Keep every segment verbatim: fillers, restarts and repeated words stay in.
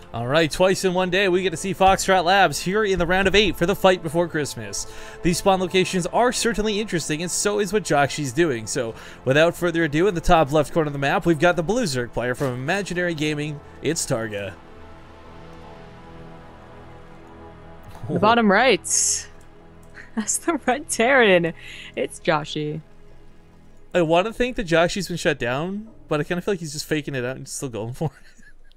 All right, twice in one day, we get to see Foxtrot Labs here in the round of eight for the fight before Christmas. These spawn locations are certainly interesting, and so is what Jokshi's doing. So, without further ado, in the top left corner of the map, we've got the Blue Zerg player from Imaginary Gaming. It's Targa. The bottom right. That's the Red Terran. It's Joshi. I want to think that Jokshi's been shut down, but I kind of feel like he's just faking it out and still going for it.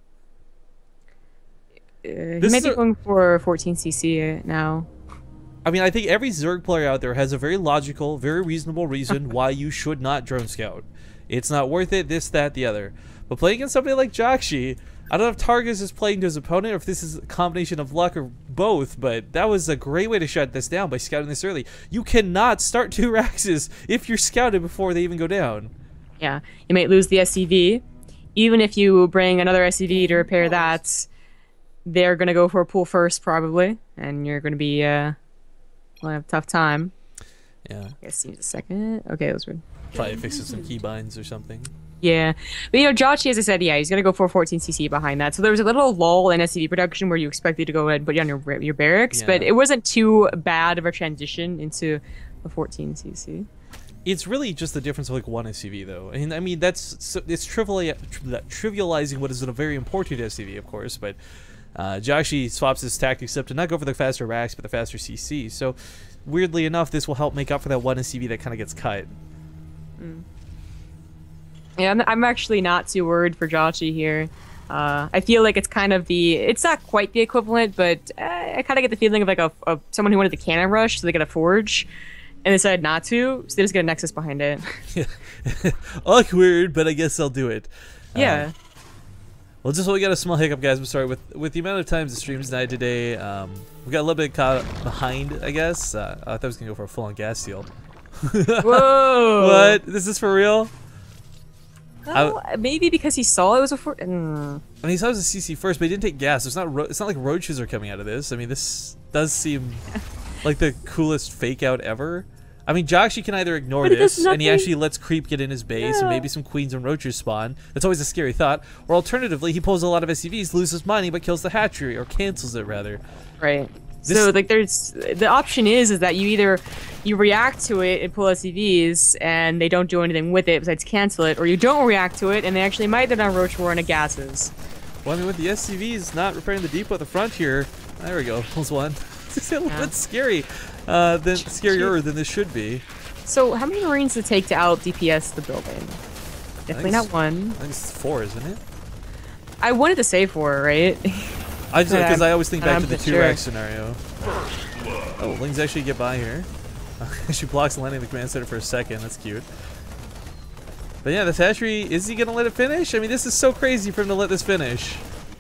Uh, he might be going for fourteen C C now. I mean, I think every Zerg player out there has a very logical, very reasonable reason why you should not drone scout. It's not worth it, this, that, the other. But playing against somebody like Jokshi, I don't know if Targus is playing to his opponent or if this is a combination of luck or both, but that was a great way to shut this down by scouting this early. You cannot start two Raxes if you're scouted before they even go down. Yeah, you might lose the S C V. Even if you bring another S C V to repair that, they're going to go for a pull first, probably, and you're going to be, uh, well, have a tough time. Yeah. I guess seems a second. Okay, those were... Probably fixing some keybinds or something. Yeah. But, you know, Joshi, as I said, yeah, he's going to go for fourteen C C behind that. So there was a little lull in S C V production where you expected to go ahead and put you on your, your barracks, yeah. But it wasn't too bad of a transition into a fourteen C C. It's really just the difference of like one S C V though, and I mean that's so, it's triviali trivializing what is a very important S C V, of course, but uh, Joshi swaps his tactics up to not go for the faster racks but the faster C C. So weirdly enough, this will help make up for that one S C V that kind of gets cut. Mm. Yeah, I'm, I'm actually not too worried for Joshi here. Uh, I feel like it's kind of the, it's not quite the equivalent, but uh, I kind of get the feeling of like a, a someone who wanted the cannon rush, so they get a forge. And they decided not to, so they just get a Nexus behind it. Awkward, but I guess I'll do it. Yeah. Uh, well, just so we got a small hiccup, guys. I'm sorry. With with the amount of times the streams died today, um, we got a little bit caught behind, I guess. Uh, I thought I was going to go for a full-on gas seal. Whoa! What? This is for real? Oh, I, maybe because he saw it was a for. Mm. I mean, he saw it was a C C first, but he didn't take gas. It's not. Ro it's not like roaches are coming out of this. I mean, this does seem like the coolest fake out ever. I mean, Joshi can either ignore this, and he actually lets creep get in his base, yeah. and maybe some queens and roaches spawn. That's always a scary thought. Or alternatively, he pulls a lot of S C Vs, loses money, but kills the hatchery, or cancels it rather. Right. This so like, there's the option is is that you either you react to it and pull S C Vs, and they don't do anything with it besides cancel it, or you don't react to it, and they actually might then on roach war and a gases. Well, I mean, with the S C Vs not repairing the depot at the front here, there we go, pulls one. It's a little yeah. bit scary, uh, than scarier than this should be. So, how many Marines does it take to out D P S the building? Definitely not one. I think it's four, isn't it? I wanted to say four, right? I just because I always think back I'm to the two sure. rack scenario. Oh, Lings actually get by here. She blocks landing in the command center for a second. That's cute. But yeah, the hatchery, is he gonna let it finish? I mean, this is so crazy for him to let this finish.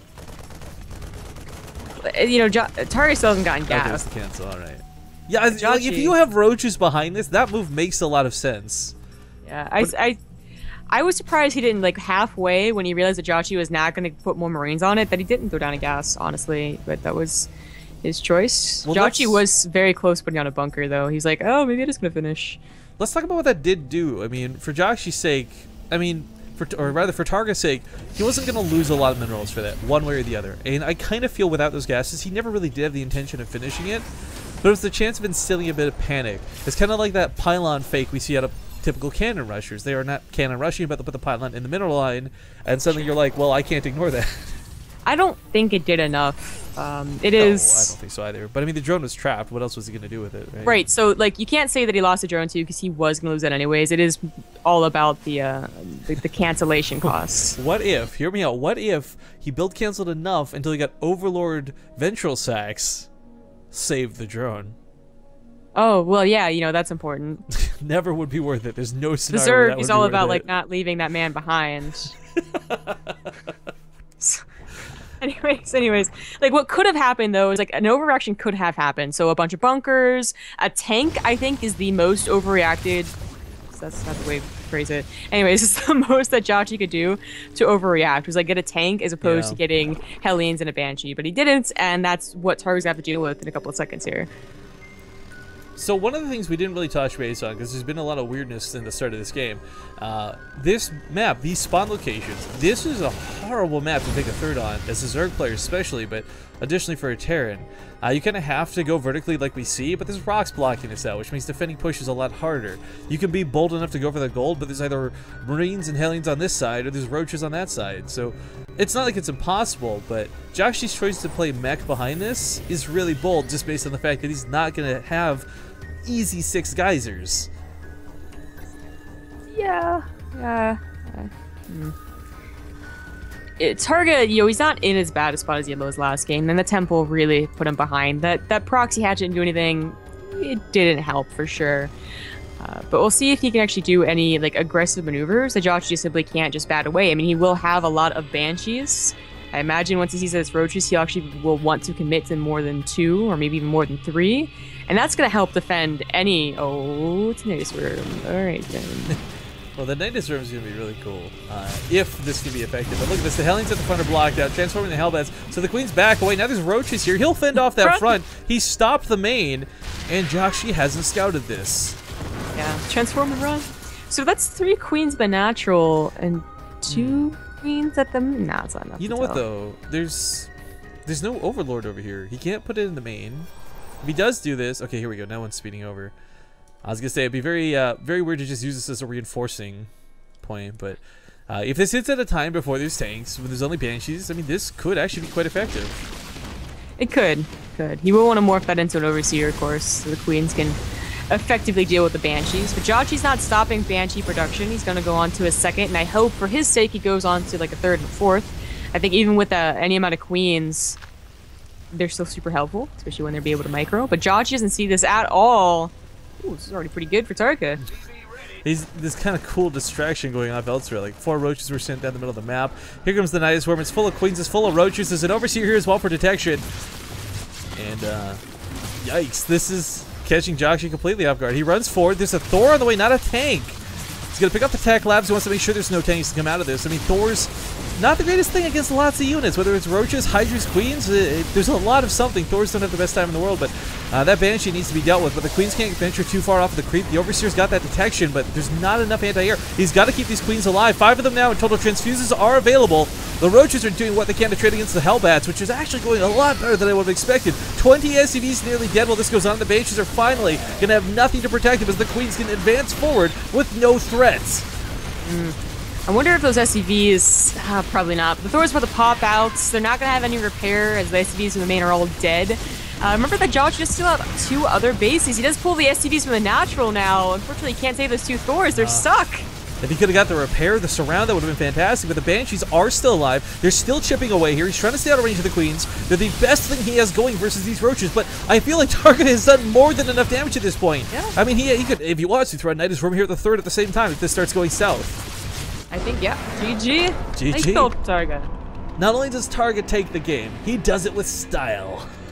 You know, jo Targa still hasn't gotten gas. Okay, that's the cancel. All right. Yeah, like, if you have roaches behind this, that move makes a lot of sense. Yeah, I, I, I was surprised he didn't like halfway when he realized that Joshi was not going to put more Marines on it, that he didn't throw down a gas, honestly. But that was his choice. Well, Joshi was very close putting on a bunker, though. He's like, oh, maybe it is going to finish. Let's talk about what that did do. I mean, for Joshi's sake, I mean, for, or rather for Targa's sake, he wasn't going to lose a lot of minerals for that, one way or the other. And I kind of feel without those gases, he never really did have the intention of finishing it. But it was the chance of instilling a bit of panic. It's kind of like that pylon fake we see out of typical cannon rushers. They are not cannon rushing, but they'll put the pylon in the middle line, and suddenly you're like, well, I can't ignore that. I don't think it did enough. Um, it no, is... I don't think so either. But I mean, the drone was trapped. What else was he going to do with it? Right? Right, so like you can't say that he lost the drone too, because he was going to lose it anyways. It is all about the, uh, the, the cancellation costs. What if, hear me out, what if he build canceled enough until he got Overlord Ventral Sacks, saved the drone? Oh, well, yeah, you know, that's important. Never would be worth it. There's no scenario Berserk that would is be all worth about, it. like, not leaving that man behind. So, anyways, anyways. Like, what could have happened, though, is, like, an overreaction could have happened. So a bunch of bunkers. A tank, I think, is the most overreacted. That's not the way to phrase it. Anyways, it's the most that Joshi could do to overreact. Was, like, get a tank as opposed yeah. to getting Hellions and a Banshee. But he didn't, and that's what Targa's got to deal with in a couple of seconds here. So one of the things we didn't really touch base on, because there's been a lot of weirdness in the start of this game, uh, this map, these spawn locations, this is a horrible map to take a third on, as a Zerg player especially, but additionally for a Terran. Uh, you kind of have to go vertically like we see, but there's rocks blocking this out, which makes defending pushes a lot harder. You can be bold enough to go for the gold, but there's either Marines and Hellions on this side, or there's Roaches on that side, so it's not like it's impossible, but Josh's choice to play mech behind this is really bold, just based on the fact that he's not going to have easy six geysers. Yeah, yeah. Uh, hmm. It, Targa, you know, he's not in as bad a spot as he was last game. Then the Temple really put him behind. That that proxy hatch didn't do anything. It didn't help for sure. Uh, but we'll see if he can actually do any like aggressive maneuvers that Josh just simply can't just bat away. I mean, he will have a lot of Banshees. I imagine once he sees that it's Roaches, he actually will want to commit to more than two or maybe even more than three. And that's going to help defend any... Oh, it's Nidus Worm. All right, then. Well, the Nidus Worm is going to be really cool, uh, if this can be effective. But look at this, the Hellions at the front are blocked out, transforming the Hellbats. So the Queen's back away. Now there's Roaches here. He'll fend off that front. He stopped the main, and Joshi hasn't scouted this. Yeah, transform and run. So that's three Queens by natural and two... Mm. Queens at the nah, it's not enough. You know to what tell. though? There's there's no Overlord over here. He can't put it in the main. If he does do this, okay, here we go. Now one's speeding over. I was gonna say it'd be very uh, very weird to just use this as a reinforcing point, but uh, if this hits at a time before there's tanks, when there's only Banshees, I mean this could actually be quite effective. It could, could. He will want to morph that into an Overseer, of course, so the Queens can effectively deal with the Banshees. But Jochi's not stopping Banshee production. He's going to go on to a second, and I hope for his sake he goes on to like a third and a fourth. I think even with uh, any amount of Queens, they're still super helpful, especially when they're be able to micro. But Jochi doesn't see this at all. Ooh, this is already pretty good for Tarka. He's this kind of cool distraction going off elsewhere. Like four Roaches were sent down the middle of the map. Here comes the Nidus Worm. It's full of Queens. It's full of Roaches. There's an Overseer here as well for detection. And uh, yikes! This is catching Joshi completely off guard. He runs forward. There's a Thor on the way, not a tank. He's going to pick up the Tech Labs. He wants to make sure there's no tanks to come out of this. I mean, Thor's not the greatest thing against lots of units, whether it's Roaches, Hydras, Queens. It, it, there's a lot of something. Thors don't have the best time in the world, but uh, that Banshee needs to be dealt with. But the Queens can't venture too far off of the creep. The Overseer's got that detection, but there's not enough anti-air. He's got to keep these Queens alive. Five of them now in total. Transfuses are available. The Roaches are doing what they can to trade against the Hellbats, which is actually going a lot better than I would have expected. twenty S C Vs nearly dead while this goes on. The Banshees are finally going to have nothing to protect them as the Queens can advance forward with no threats. Mm. I wonder if those S C Vs, uh, probably not. But the Thors with the pop outs, they're not going to have any repair as the S C Vs in the main are all dead. Uh, remember that Josh just still have two other bases. He does pull the S C Vs from the natural now. Unfortunately, he can't save those two Thors. They're uh. stuck. If he could have got the repair, the surround, that would have been fantastic. But the Banshees are still alive. They're still chipping away here. He's trying to stay out of range of the Queens. They're the best thing he has going versus these Roaches. But I feel like Target has done more than enough damage at this point. Yeah. I mean, he, he could, if he wants to, throw a Nidus Worm here at the third at the same time if this starts going south. I think, yeah. G G. G G. Nice kill, Targa. Not only does Target take the game, he does it with style.